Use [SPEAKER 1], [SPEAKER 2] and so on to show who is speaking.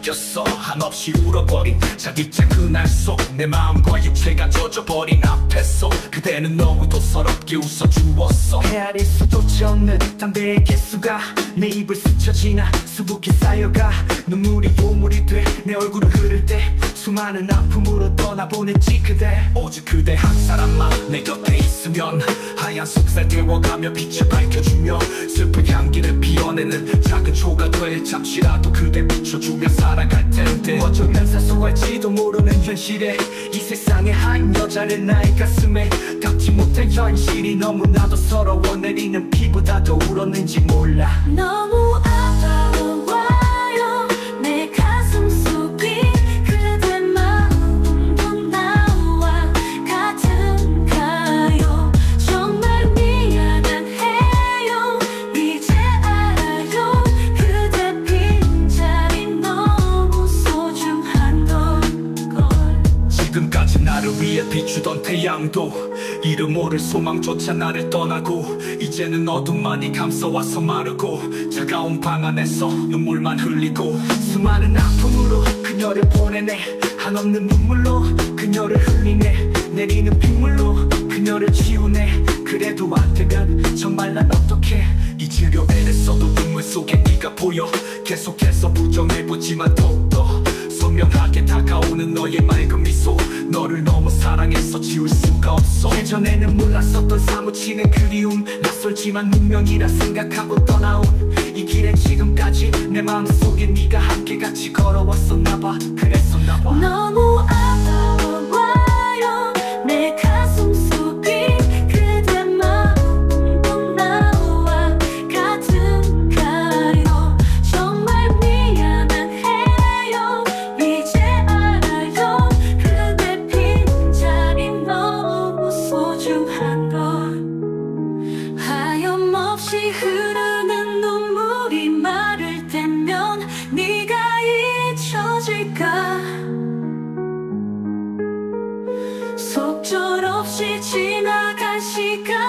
[SPEAKER 1] 느꼈어. 한없이 울어버린 자기장 그날 속 내 마음과 육체가 젖어버린 앞에서 그대는 너무도 서럽게 웃어주었어. 헤아릴 수조차 없는 담배의 개수가 내 입을 스쳐 지나 수북히 쌓여가 눈물이 요물이 돼 내 얼굴을 흐를 때 수많은 아픔으로 떠나보냈지 그대. 오직 그대 한 사람만 내 곁에 있으면 하얀 속살 데워가며 빛을 밝혀주며 슬픈 향기를 피워내는 작은 조각들 잠시라도 그대 비춰주며 살아갈 텐데 어쩌면 사소할지도 모르는 현실에 이 세상의 한 여자를 나의 가슴에 닿지 못할 현실이 너무나도 서러워 내리는 피보다 더 울었는지 몰라.
[SPEAKER 2] 너무 아파와요 내 가슴 속이 그대 마음도 나와 같은가요. 정말 미안해요 이제 알아요 그대 빈자리 너무 소중한 걸.
[SPEAKER 1] 지금까지 나를 위해 비추던 태양도 이름 모를 소망조차 나를 떠나고 이제는 어둠만이 감싸와서 마르고 차가운 방 안에서 눈물만 흘리고 수많은 아픔으로 그녀를 보내네. 한없는 눈물로 그녀를 흘리네. 내리는 빗물로 그녀를 지우네. 그래도 안돼간 정말 난 어떻게 잊으려 애랬어도 눈물 속에 네가 보여. 계속해서 부정해보지만 더욱더 선명하게 다가오는 너의 맑은 미소. 너를 너무 사랑해서 지울 수가 없어. 예전에는 몰랐었던 사무치는 그리움 낯설지만 운명이라 생각하고 떠나온 이 길에 지금까지 내 마음속에 네가 함께 같이 걸어왔었나봐. 그랬었나봐.
[SPEAKER 2] 너무 아파와요 내 가슴 속이 그대 마음도 나와 같은가요. 정말 미안해요 이제 알아요 그대 빈자리 너무 소중한 걸. 하염없이 흐르는 눈물이 마를 때면 네가 잊혀질까. 속절없이 지나간 시간